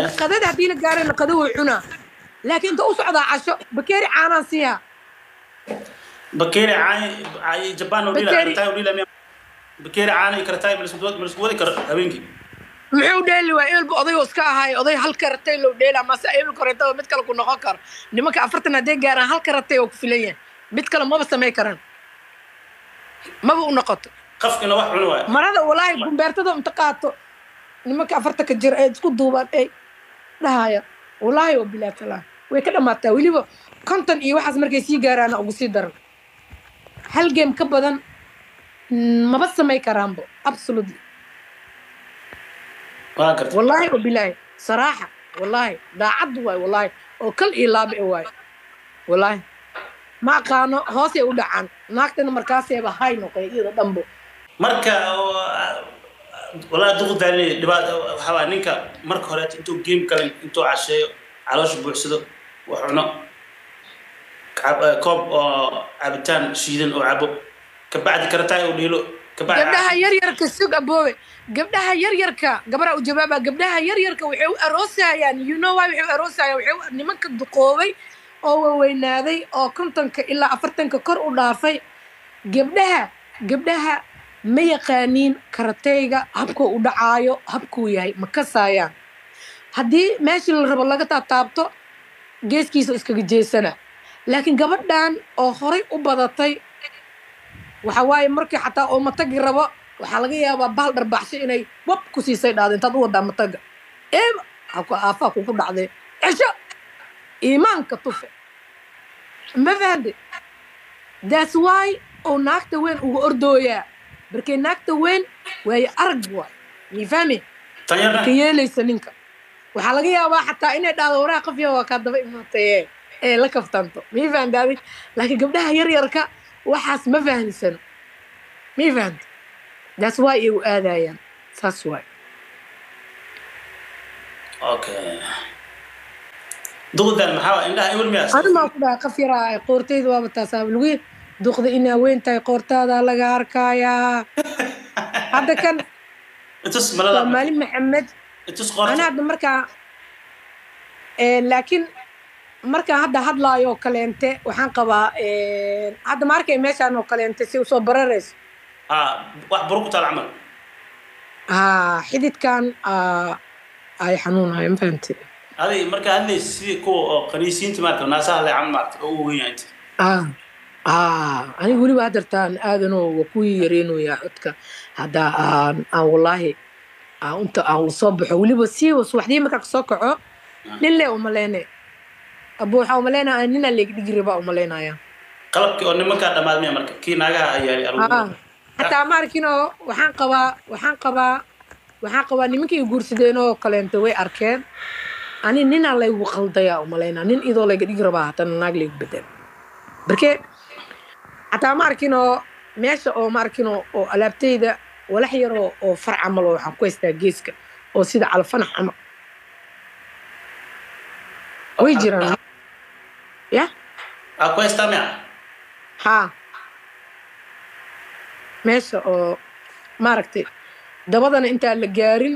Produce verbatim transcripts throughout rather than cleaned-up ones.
قدد هدي لك قارن قدو عنا لكن انت أصعد عشو بكيري عانا سيها بكيري عاي عاي جبان ودي لا كرتاي ودي لا بكيري عاني كرتاي من السودات من السودات كر هبينكي محو ديلي وإيل بقضي وسكا هاي قضي هل كرتي لو ديلا ما سأيل كرتي ومد كلا كنا قكر نمك أفرتنا دي قارن هل كرتي وكفلية مد كلا ما بس ما يكرن ما بقول نقط قف إنه واحد عنوان مرة والله بمبرتهم انتقاطه نمك أفرتك الجر إيه تقول دوبان إيه لا هاي والله وبلا تلا ويكذا ما تاويلي بو كنتن إيه واحد مركي سي قارن أو سي درن هل جيم كبدن ما بس ما يكرن بو absolutely والله وبالله صراحة والله دا عدواي والله وكل إيلاب إيواي والله ما كانوا هاسي ودعان ناكتنا مركاسي بهاي نقي إذا دمبو مركا والله دغ دالي دبا waxaa ninka marka hore intuu game kale intuu casheeyo caloosh buuxsado wuxuuna koob oo cabitaan shiidan oo cabo ka bacdi kartaay oo dhiilo gabdhaha yar yarka sug aboowe gabdhaha yar yarka gabadha u jawaaba gabdhaha yar yarka waxay u aroosayaan you know why waxay u aroosayaan waxay nimanka duqoobay oo weynaaday oo kontonka ilaa afartanka kor u dhaafay gabdhaha gabdhaha ma yaqaaniin karatayga habka u dhacaayo habku yahay ma kasaayaan haddii meeshii la rabo laga taabto geeskiisa iskaga jeesana laakiin gabadhan oo horay u badatay waxa waaye markii xataa oo matagi rabo waxa laga yaabaa bahal dharbaxsho inay wab ku siisay dhaado intaad u wadaa mataga ee aku aafa ku ku dhacday cisho iimaanka tufe ma fahande that's why oo naagta weyn ugu ordooyaa barkay naagta weyn way arag waay mi fahmi ka yeelaysa ninka waxa laga yaabaa xataa inay dhaado waraa qof yaa ka daba imaatay ee la kaftanto mi fahande laakiin gabdhaha yar yarka waxaas ma fahansan mi fahant that's why you aadayaan that's why okay duqdan maxaa indhaha iwal miyaas ana ma ku dhahay qof yar ay qoorteed waa bataasaa lugi duqda inaa weyn tahay qoortaada laga arkayaa hadda kan intas malada maalin maxamed intas qoorta ana hadda markaa ee laakiin marka hadda hadlaayo kaleente waxaan qabaa ee hadda markay meeshaan oo kaleente si soo bararayso ah wax buruq tal amal ah xididkan ah ay xanuunahay ma fahamtay adi marka hadlay si ko qaniisiinta marka naasaha la amal oo weyn yahay ah ah ani wali waa dartaan aadan oo ku yareeno yaa codka hadda aan aan wallahi aan inta aan soo baxo waliba si waxdii marka soo kaco nin le uma leene أبو حوملنا أننا اللي نجربه وملنا يا. قلبك أو نمك هذا ما أدمي أمرك كي ناجها يعني أروح. آه. حتى أمريكينو وحن قبا وحن قبا وحن قبا نمك يقول سدينو كلامتوي أركان. أنا نين الله يوقل ضياء وملنا نين إذا اللي نجربه حتى ناجلي بدل. بركة حتى أمريكينو ماشى أو أمريكينو أو ألابتي ده ولا حيرو أو فرع عمله حكويس تجيسك أو سيد على فنح عمل. ويجرنا. يا أكو استمع ها ماشي أو ماركتي دبضنا أنت اللي جارين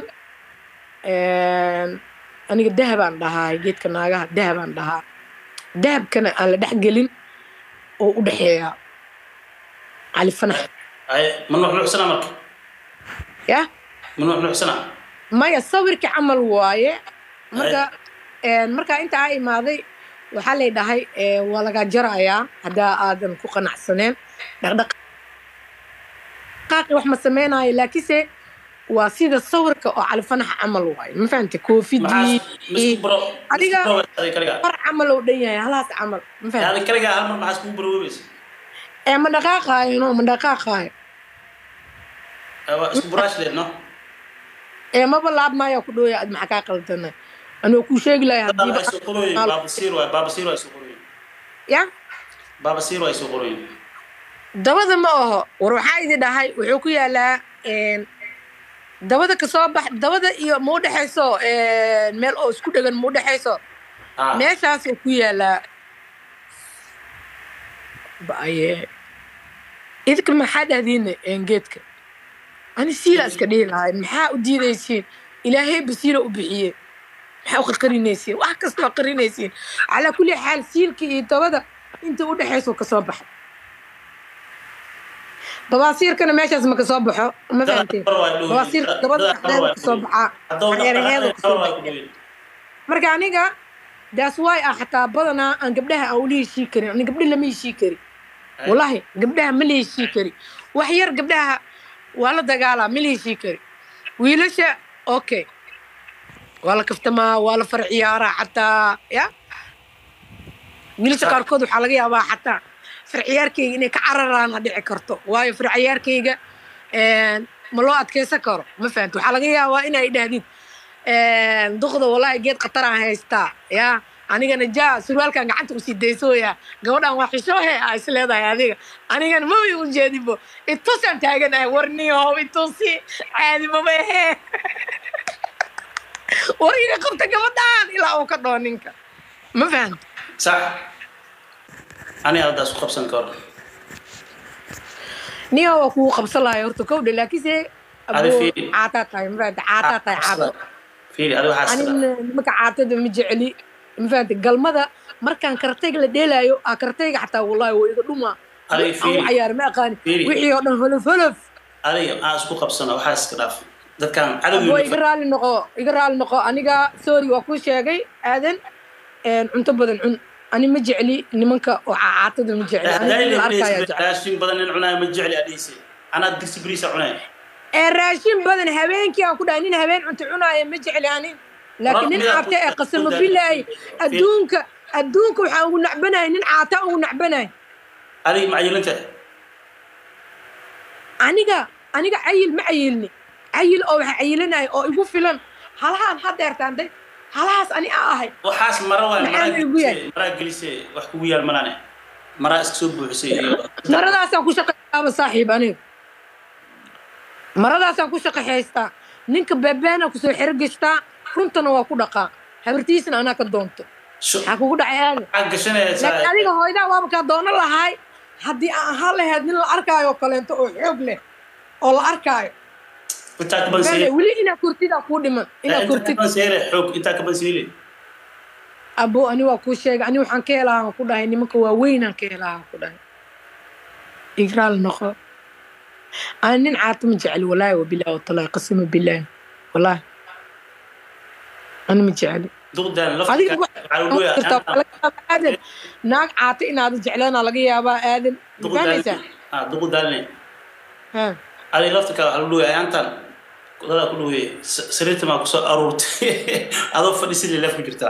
أنا الذهب عندها جيت كنا جاه الذهب عندها ذهب كان على دحجلين ودحيا على الفنح أي من نروح نحسنا مرك يا من نروح نحسنا ما يصور كعمل واي مركا مركا أنت عاي ماضي وحالي دهي ولا جرايا هذا آدم كوقنا حسنين دق قاقي وحنا سمينا لكيسة وسيد الصور على فنح عمل واي ما فهمت كوفي دي هذيك فر عملوا دنيا خلاص عمل ما فهمت يعني كرجع هم ما حسبوا بروبس إيه من دقيقة هاي من دقيقة هاي أيوة سبراش لنا إيه ما بلعب ما يأكلوا يا أدم حكاكل تنا أنا أكو شيء لا يهدي باب سيروا باب سيروا يسوقون يا باب سيروا يسوقون دبض ما هو وروح عايز ده هاي وحكوا لا إن دبض كصباح دبض مود حسوا إن مال أو سكوت عن مود حسوا ما شاف وحكوا لا بأيه إذا كل ما حدا هذين إن جتك أنا سيرة سكدي لا محا ودي ذي شيء إلهي بسيرة وبحيه maxaa u qarqarinaysiin wax kasta waa qarinaysiin calaa kulli xaal siilka iyo dabada inta u dhexayso ka soo baxay babaasiirkana meeshaas ma ka soo baxo ma fahanteen babaasiirka dabada dhexdeeda ka soo baxaa xeeraheeda ka soo baxay marka aniga daas waay ah xataa badanaa aan gabdhaha aan ula heshii karin ani gabdha lama heshii kari wallahi gabdhaha ma la heshii kari wax yar gabdhaha waa la dagaalaa ma la heshii kari wiilasha okay waa la kaftamaa waa la far ciyaaraa xataa ya wiilasha qaarkood waxaa laga yaabaa xataa far ciyaarkayga inay ka cararaan ha dhici karto waayo far ciyaarkayga ma loo adkeysan karo ma fahanti waxaa laga yaabaa inay dhahdid duqda wallahi geed khataraan haystaa ya anigana jaa surwaalkan gacanta usii daysooya gabadhan waa xishoohe aa is leedahay adiga anigana maba u jeedibo itusaan taaganahay warniyahow itusi caadi maba ehe war iga qabta gabadhan ilaa uu ka dhoo ninka ma fahanti صح أنا هذا سوق خمسة كور نيا وكو خمسة لا يورتو كود لكن سي أبو عاتا تاي مفاد عاتا تاي عاتا فيلي هذا واحد أنا مك عاتا ده مجعلي مفاد قال ماذا مركان كرتيج لديلا يو كرتيج حتى والله ويقدوما هذا فيلي أو عيار ما قاني وحي يقدم فلف فلف هذا أنا سوق خمسة وحاس كراف ده كان على هو يقرأ لي نقو يقرأ لي نقو أنا جا سوري وكو شيء آذن cunto badan cun ani ma jecli nimanka oo caatada ma jecli ani arkaya raashin badan in cunaa ma jecli adhiisi ana digsi bariis cunaa ee raashin badan habeenkii aan ku dhahay nin habeen cunto cunaayo ma jecli ani laakiin nin caata ee qasamo billahi adduunka adduunka waxa ugu nacbanahay nin caata ugu nacbanahay ali ma ayilanta aniga aniga ayil ma ayilni ayil oo waxa ayilanahay oo igu filan halahan hadeertaanday halaas ani ahay waxaas mara waa mara galisay wax kugu yaal malane mara iska soo buuxisay maradaas aan ku shaqeeyaa saaxiib aniga maradaas aan ku shaqeeystaa ninka bebeena ku soo xirgishtaa runtana waa ku dhaqaa habartiisna anaa ka doonto waxa kugu dhacay aan gashanaysaa laakiin adiga hooyada waaba ka doono lahay haddii aan ahaan lahayd nin la arkaayo kaleento oo xoog leh oo la arkaayo انت كمان سيري ولي انا كورتيدا كو دمن انا كورتيدا كمان سيري حوق انت كمان سيري ابو اني waa ku sheegay ani waxaan ka helaa ku dhahay nimanka waa weyn aan ka helaa ku dhahay igraal noqo aan nin caatum jecel walaahi wabillahi wallahi qasam billahi walaahi ana ma jecel duqdan lafta caaluya aadan naag caata inaad jeclaana laga yaabaa aadan duqdan ah duqdan ha ali lafta ka caaluya aantan kudada ku dhuwe sariirta ma ku soo aruurtay adoo fadhiisay leef ku jirta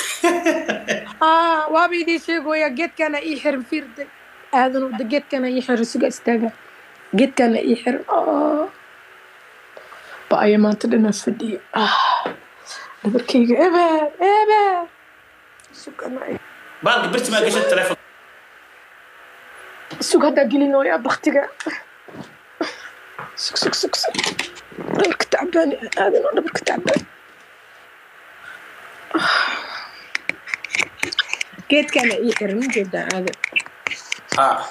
ah waa bidii sheegoya geedkana ii xirin fiirday aadan oo geedkana ii xirin suga istaaga geedkana ii xirin ah baay maanta dhana fadhiyo ah dabarkayga eber eber sugana baalka birti ma gashay telefoon suga hada gelino ya baktiga سك سك سك سك دبرك تعبان هذا نوع دبرك تعبان كيت كان يحرم جدا هذا اه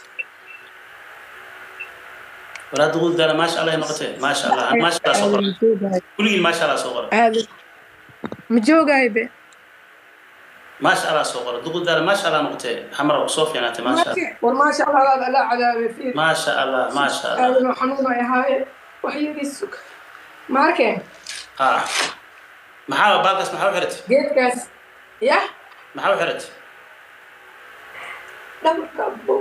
ولا تقول ده ما شاء الله نقطه ما شاء الله ما شاء الله صغر كل ما شاء الله صغر هذا مجوقه هيبه ما شاء الله صغر تقول ده ما شاء الله نقطه حمراء وصوفيا انت ما شاء الله وما شاء الله لا عذاب فيه ما شاء الله ما شاء الله هذا حنونه يا هاي وحيد السك ماركه اه محاول بالكس محاول حرت جيت كاس يا محاول حرت لا مركبو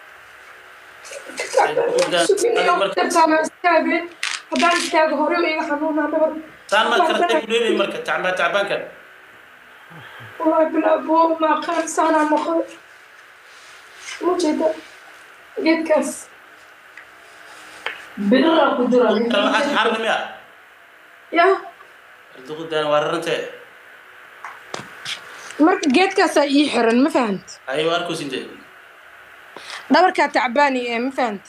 هدان استاغ هوري ويغا حنونه دبر سان ما كرتك وديري مركه تعبان تعبان كان والله بلا بو ما قال سنة مخل وجد جيت كاس بلا قدرة كلام حاج حرب يا يا تقول ده وررنته مرك جيت كاس يحرن ما فهمت ايوه اركو سنتي دبرك تعباني ما فهمت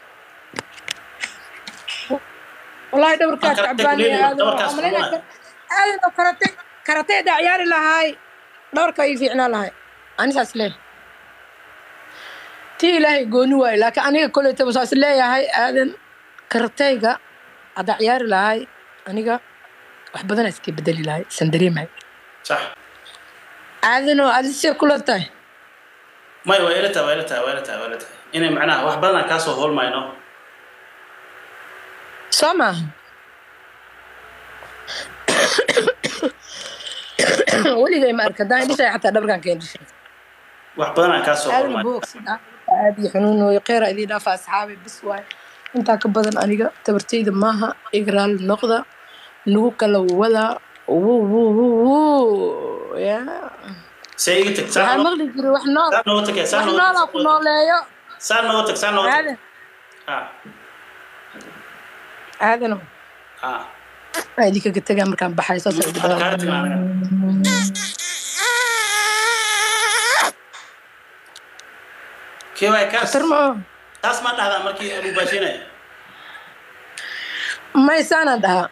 والله دبرك تعباني هذا هذا كرتي كرتي دا عياري لهاي دورك اي فيعنا لهاي انا ساس ليه تي الهي قوني واي لكن انا كل تبصاص ليه هاي ادن كرتيغا هذا عياري لهاي انيغا wax badan iska bedeli lahay san dareemay صح aadano adise kula tahay ما ويلتها ويلتها ويلتها ويلتها إني معناها واحد بدنا كاسو هول ما ينو soo maaha weligay ma arka daan dhishay xataa dhabarkan keen dhishay واحد بدنا كاسو هول aadana ما boogsi aad iyo xanuun way qeera idin dhaafa asxaabi bis waay intaa ka badan aniga tabartayda maaha igraal noqda nugu kala wada wuu wuu wuu ya سيجتك waxaa سان maqli jiray wax nool سان نوتك wax سان noolaa ku نوتك nooleeyo سان نوتك سان نوتك aadan آه aadano آه waa idinkaga tegaa markaan baxay saas ay هذا كارت معنا كيف هاي كاس khatar ma كاس ما هذا مركي أبو باشينه maysaanaan dhahaa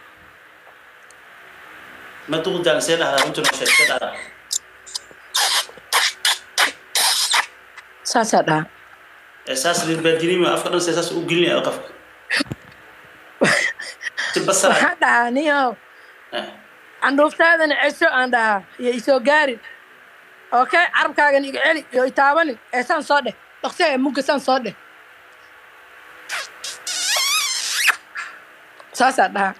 ما تقول ده سيد هذا أنتوا نشيد سيد هذا saasaa dhahaa أساس للبديني ما أفكر نفس أساس أوجلني أوقف تبصر waxaan dhahaa niyow candhuuftaadana cesho aan dhahaa iyo isoo gaarin okay carabkaagan iga celi iyo itaabanin ee saan soo dheh dhaqsi ee mugga saan soo dheh saasaa dhahaa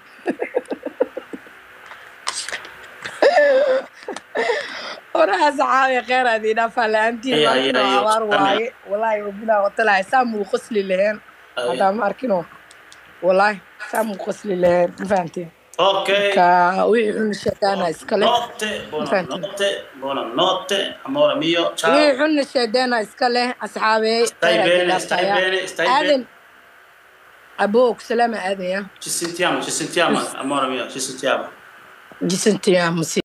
warahaas caawiya kheyr aad ii dhaafaa la-aantiin Ay, ay, maalin oo ay, abaar ay. waaye walaahi wabilaa watalahay saa muu qosli laheen haddaa ma arkino walaahi saa muu qosli laheen ma fahanteen أوكي ka wixii xun sheegaana iskale notte buona Infatti. notte buona notte amore mio ciao wixii xunna sheedeena iska leh asxaabey Stai kheyr aad ii bene, stai dhaafaya bene, stai aadan bene. aboog salaama aadan ya Ci sentiamo, ci sentiamo, amore mio, ci sentiamo. jisantiyaa